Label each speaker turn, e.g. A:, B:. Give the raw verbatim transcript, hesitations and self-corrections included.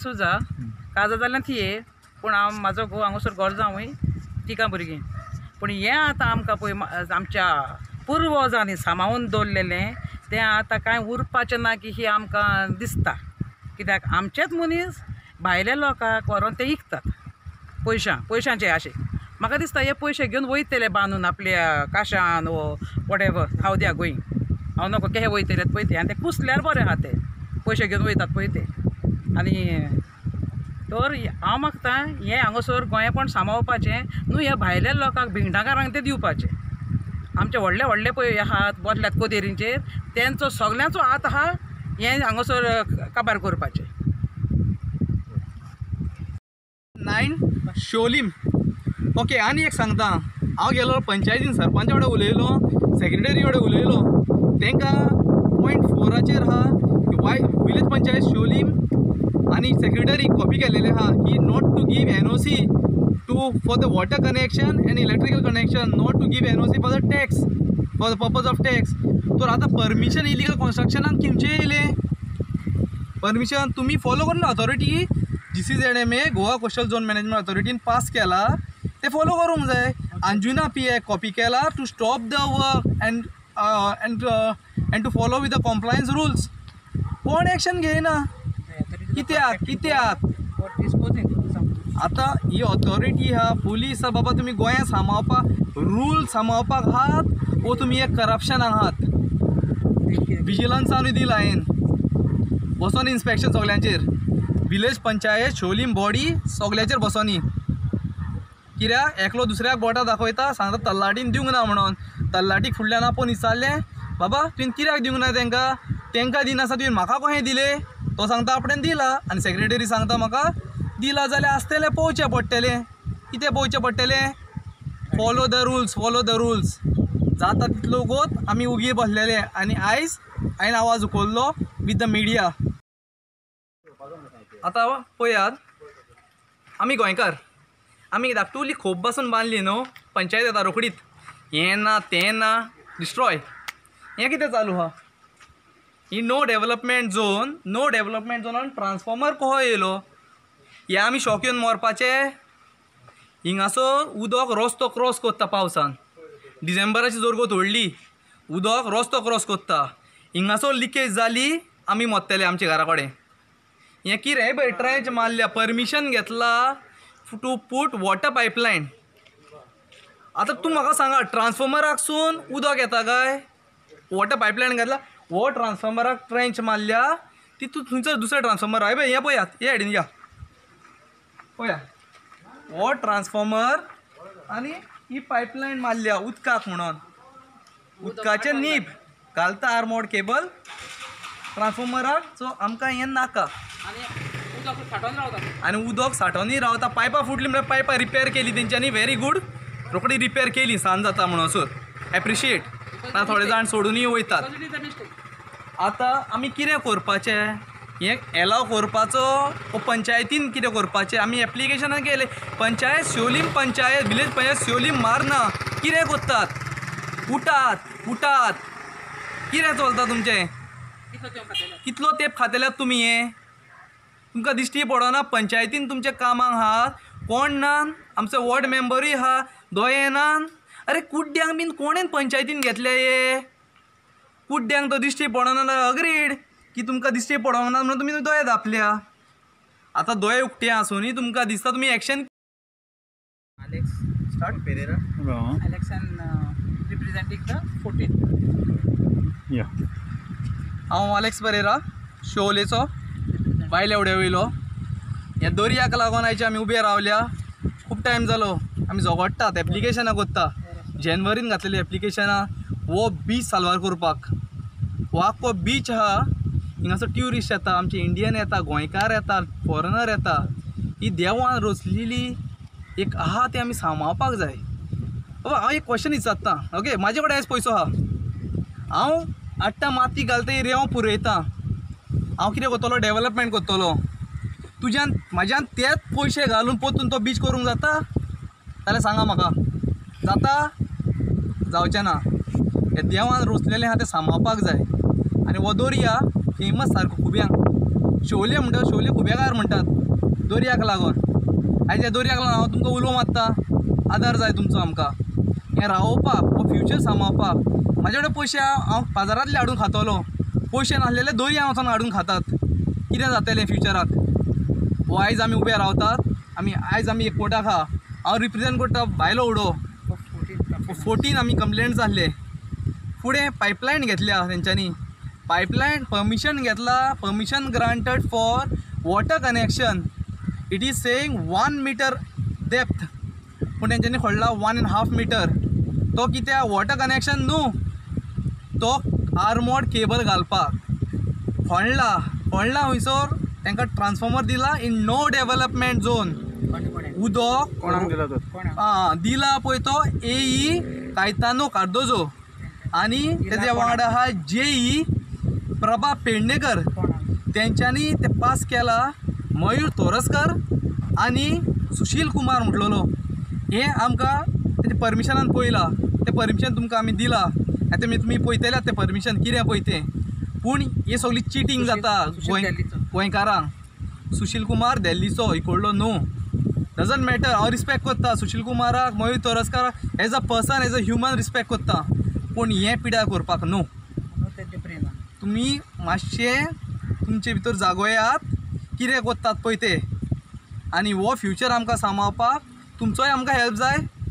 A: डिसूजा काजा जाल्यार थिये पूण हांव म्हाजो घोव हांगासर घर जावूय तिका भुरगीं पूण हें आतां आमकां पळय आमच्या पुर्वजांनी सांबाळून दवरलेलें तें आतां कांय उरपाचें ना की ही आमकां दिसता कित्याक आमचेच मनीस भायल्या लोकांक व्हरोन ते विकतात पयशां पयशांचे आशे म्हाका दिसता हे पयशे घेवन वयतले बांदून आपल्या काशान वो whatever how they are going हांव नको केहे वयतले पळय ते आनी ते कुसल्यार बरें आहा ते पयशे घेवन वयतात पळय ते आनी तर हांव मागतां हें हांगासर गोंयपण सांबाळपाचें न्हू ह्या भायल्या लोकांक भिंगणाकारांक ते दिवपाचें आमचे व्हडले व्हडले पळय आहात बसल्यात कोदेरींचेर तेंचो सगल्यांचो हात आहा हें हांगासर काबार करपाचें.
B: नायन शोलीम ओके. आनी एक सांगता हांव गेलो पंचायतीन सरपंचा कडेन उलयलो सेक्रेटरी कडेन उलयलो तांकां पॉयंट फोराचेर आहा वाय विलेज पंचायत शोलीम आनी सेक्रेटरी कॉपी केलेले आहा की not to give N O C to for the water connection and electrical connection not to give N O C for the tax for the purpose of tax. तर आतां permission illegal कन्स्ट्रक्शनाक खंयचे येयलें permission तुमी follow करना authority G C Z M A Goa coastal zone management ऑथॉरिटीन पास केला ते फॉलो करूंक जाय. अंजुना पी ए कॉपी केला to stop the work and and and to follow with the compliance rules कोण एक्शन घेयना कित्याक कित्याक आतां ही ऑथॉरिटी आहा पुलीस आहा बाबा तुमी गोंया सांबाळपाक रूल सांबाळपाक आहात वो तुमी एक करप्शनाक आहात विजिलन्सानूय दी लायन बसोन इन्स्पेक्शन सगल्यांचेर विलेज पंचायत शोलीम बॉडी सगल्याचेर बसोनी कित्याक एकलो दुसऱ्याक बोटां दाखयता सांगता तल्लाटीन दिवंक ना म्हणून तल्लाटीक फुडल्यान आपोवन विचारलें बाबा तुवें कित्याक दिवंक ना तांकां तांकां दिनासा तुवें म्हाका कशें दिलें तो सांगता आपणें दिला आनी सेक्रेटरी सांगता म्हाका दिला जाल्यार आसतलें पळोवचें पडटलें कितें पळोवचें पडटलें follow the rules follow the rules जाता तितलो वगोत आमी उगी बसलेले आनी आयज हांवें आवाज उखल्लो विथ द मिडिया. आतां पळयात आमी गोंयकार आमी धाकटुली खोप बसून बांदली न्हू पंचायत येता रोकडीत हें ना तें ना डिस्ट्रॉय हें कितें चालू आहा ही no development zone no development झोनान ट्रान्सफॉर्मर कसो येयलो हे आमी शॉक येवन मरपाचे. हिंगासो उदक रस्तो क्रॉस कोत्ता पावसान डिसेंबराची जोरगोत व्हडली उदक रस्तो क्रॉस कोत्ता हिंगासो लिकेज जाली आमी मरतले आमच्या घरा कडेन. हें कितें पळय ट्रेंच मारल्या परमिशन घेतला टू पूट वॉटर पायपलायन. आतां तूं म्हाका सांगा ट्रान्सफॉर्मराकसून उदक येता काय वॉटर पायपलायन घातला वो ट्रान्सफॉर्मराक ट्रेंच मारल्या तितून थंयसर दुसरें ट्रान्सफॉर्मर हय पळय हें पळयात हे हाडीन या पळया वो ट्रान्सफॉर्मर आनी ही पायपलायन मारल्या उदकाक म्हणून उदकाचें नीब घालता आर्मोड केबल ट्रान्सफॉर्मराक सो आमकां हें नाका आनी उदक साठोनूय रावता पायपां फुटली म्हणल्यार पायपां रिपेर केली तेंच्यांनी व्हेरी गूड रोखडी रिपेर केली सान जाता म्हणून सो एप्रिशिएट ना थोडे जाण सोडूनय वयतात. आतां आमी कितें करपाचें हें एलाव करपाचो वो पंचायतीन कितें करपाचें आमी एप्लिकेशनां केलें पंचायत शोलीम पंचायत विलेज पंचायत शोलीम मारना कितें कोत्तात उठात उठात कितें चलता तुमचें कितलो तेंप खातेल्यात तुमी हें तुमकां दिश्टी पडना पंचायतीन तुमच्या कामाक आहात कोण ना आमचो वॉर्ड मेंबरूय आहा दोये ना अरे कुड्ड्यांक बीन कोणेन पंचायतीन घेतले हे कुड्ड्यांक तो दिश्टी पडना अग्रीड की तुमकां दिश्टी पडोंक ना म्हणून तुमी दोळे धापल्या. आतां दोळे उक्ते आसुनूय तुमकां दिसता तुमी action start Pereira election representing the fourteen या हांव अलेक्स पेरेरा शोलेचो बायले उडे वयलो ह्या दर्याक लागून आयचे आमी उबे रावल्या खूब टायम जालो आमी झगडटात एप्लिकेशनां कोत्ता जानेवारीन घातलेली एप्लिकेशनां वो बीच साल्वार करपाक हो आख्खो बीच आहा हिंगासर ट्युरिस्ट येता आमचे इंडियन येता गोंयकार येता फॉरेनर येता ही देवान रचलेली एक आहा ते आमी सांबाळपाक जाय. बाबा हांव एक क्वेश्चन विचारता ओके म्हाजे कडेन आयज पयसो आहा हांव हाडटा माती घालता ही रेंव पुरयता हांव कितें करतलो डेवलपमेंट करतलो तुज्यान म्हाज्यान तेच पयशे घालून पोतून तो बीच करूंक जाता जाल्यार सांगा म्हाका जाता जावचें ना. हे देवान रचलेलें आहा तें सांबाळपाक जाय आनी वो दर्या फेमस सारको खुब्यांक शोले म्हणटा शोले खुबेकार म्हणटात दर्याक लागून आयज ह्या दर्याक लागून हांव तुमकां उलोवं मागता आदार जाय तुमचो आमकां हें रावोवपाक हो फ्युचर सांबाळपाक म्हाजे कडेन पयशे हांव बाजारांतले हाडून खातलो पयशे नासलेले दर्या वचून हाडून खातात कितें जातलें फ्युचराक हो आयज आमी उबे रावतात आमी आयज आमी एक कोर्टाक आहा हांव रिप्रेझेंट करता भायलो उडो फोर्टीन आमी कंप्लेंट जाल्ले फुडें पायपलायन घेतल्या तेंच्यांनी पायपलायन परमिशन घेतला permission granted for water connection it is saying one metre depth पूण तेंच्यांनी खोडला वन एंड हाफ मिटर तो कित्याक वॉटर कनेक्शन न्हू तो आर्मोड केबल घालपाक खोडला खोडला खंयसर तांकां ट्रान्सफॉर्मर दिला इन नो डेवलपमेंट झोन उदक
C: कोणाक दिला तो
B: आं दिला पळय तो ए ई कायतानो कार्दोजो आनी तेजे वांगडा आहा जे ई प्रभा पेडणेकर तेंच्यांनी ते पास केला मयूर तोरसकर आनी सुशील कुमार म्हटलेलो हें आमकां तेजे परमिशनान पयलां तें परमिशन तुमकां आमी दिलां आतां तुमी तुमी पळयतल्यात तें परमिशन कितें पळय तें पूण ही सगळी चिटींग जाता गोंय गोंयकारांक सुशील कुमार देल्लीचो इकडलो न्हू डजंट मॅटर हांव रिस्पेक्ट करता सुशील कुमाराक मयूर तोरसकाराक as a person as a human respect करता पूण हें पिड्यार करपाक न्हू तुमी मातशें तुमचे भितर जागोयात कितें कोत्तात पळय ते आनी हो फ्युचर आमकां सांबाळपाक तुमचोय आमकां हेल्प जाय